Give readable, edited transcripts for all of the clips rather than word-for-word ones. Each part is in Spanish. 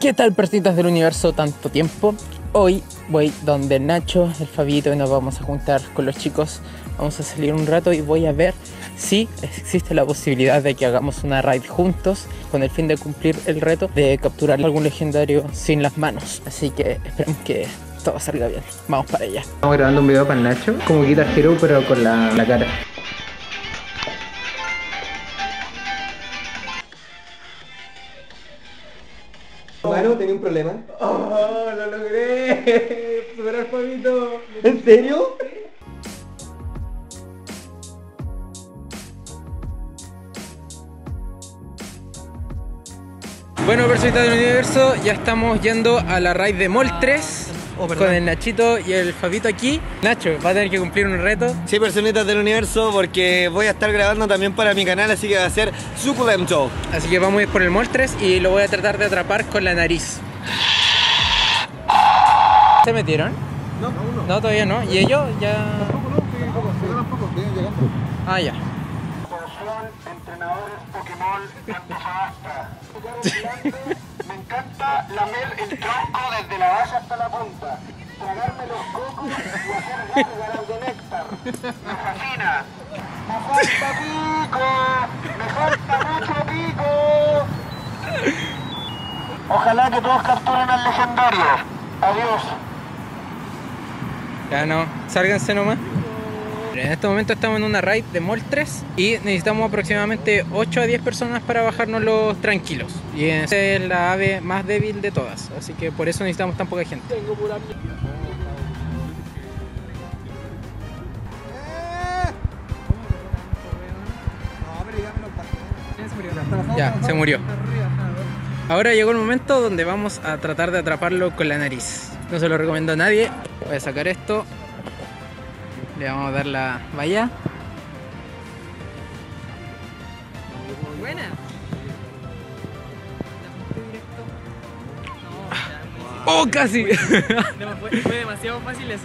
¿Qué tal, persitas del universo? Tanto tiempo. Hoy voy donde Nacho, el Fabito, y nos vamos a juntar con los chicos. Vamos a salir un rato y voy a ver si existe la posibilidad de que hagamos una raid juntos con el fin de cumplir el reto de capturar algún legendario sin las manos. Así que esperemos que todo salga bien. Vamos para allá. Estamos grabando un video para Nacho, como Guitar Hero, pero con la cara. Mano, tenía un problema. ¡Oh, lo logré! ¡Superar, Fabito! ¿En serio? Bueno, persitas del universo, ya estamos yendo a la raid de Moltres. Con el Nachito y el Fabito aquí. Nacho, va a tener que cumplir un reto. Sí, personitas del universo, porque voy a estar grabando también para mi canal, así que va a ser suculento. Así que vamos a ir por el Moltres y lo voy a tratar de atrapar con la nariz. ¿Se metieron? No, aún no. No, todavía no. ¿Y ellos ya...? Tampoco, vienen llegando. Ah, ya. Entrenadores Pokémon de Antofagasta. Me encanta lamer el tronco desde la base hasta la punta, tragarme los cocos y hacer gárgaras de néctar. Me fascina. ¡Me falta pico! ¡Me falta mucho pico! Ojalá que todos capturen al legendario. Adiós. Ya no, sálganse nomás. En este momento estamos en una raid de Moltres y necesitamos aproximadamente 8 a 10 personas para bajárnoslos tranquilos. Y esa es la ave más débil de todas, así que por eso necesitamos tan poca gente. Tengo pura Ya, se murió. Ahora llegó el momento donde vamos a tratar de atraparlo con la nariz. No se lo recomiendo a nadie. Voy a sacar esto. Le vamos a dar la valla. Buena. ¡Oh, casi! Fue demasiado fácil eso.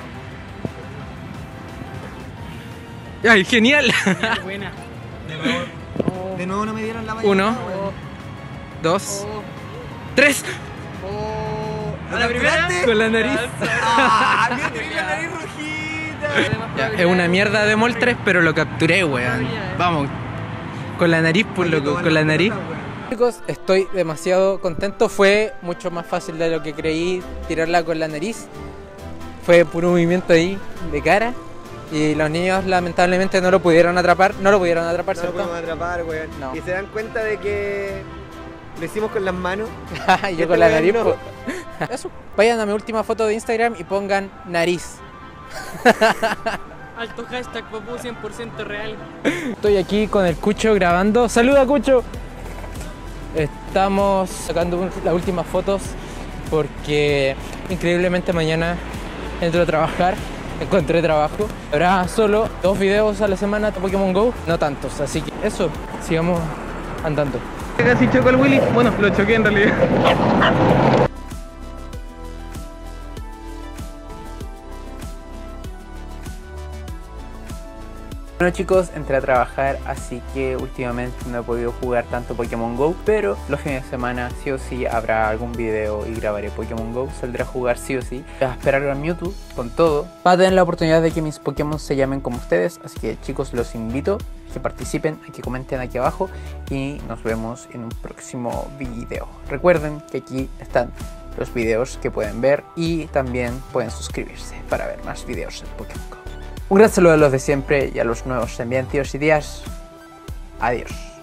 ¡Ay, genial! Buena. De nuevo no me dieron la valla. 1, 2, 3. ¿A la primera? Con la nariz. ¡Ah! ¡Mira, tenía la nariz rojita! Ya, es una mierda de Moltres, pero lo capturé, weón. Vamos. Con la nariz, pues loco, con la nariz. Chicos, estoy demasiado contento. Fue mucho más fácil de lo que creí tirarla con la nariz. Fue puro movimiento ahí de cara. Y los niños lamentablemente no lo pudieron atrapar. No lo pudieron atrapar, No lo ¿cierto? podemos atrapar, weón. No. Y se dan cuenta de que lo hicimos con las manos. Yo con la nariz. no. Pues. Eso. Vayan a mi última foto de Instagram y pongan nariz. Alto hashtag Papu 100% real. Estoy aquí con el Cucho grabando. ¡Saluda, Cucho! Estamos sacando las últimas fotos porque increíblemente mañana entro a trabajar. Encontré trabajo. Habrá solo 2 videos a la semana de Pokémon GO, no tantos, así que eso, sigamos andando. Casi chocó el Willy. Bueno, lo choqué en realidad. Bueno, chicos, entré a trabajar, así que últimamente no he podido jugar tanto Pokémon GO, pero los fines de semana sí o sí habrá algún video y grabaré Pokémon GO, saldré a jugar sí o sí. Voy a esperar a Mewtwo con todo. Va a tener la oportunidad de que mis Pokémon se llamen como ustedes, así que chicos, los invito a que participen, a que comenten aquí abajo y nos vemos en un próximo video. Recuerden que aquí están los videos que pueden ver y también pueden suscribirse para ver más videos de Pokémon GO. Un gran saludo a los de siempre y a los nuevos. Sean bien, tíos y tías. Adiós.